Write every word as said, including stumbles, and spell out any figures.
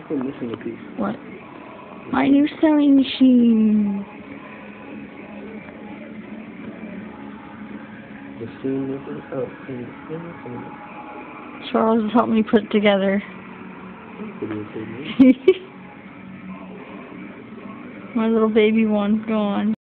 We're missing a piece. What? My new sewing machine. The seam nipper? Oh, seam nipper. Charles has helped me put it together. My little baby one's gone.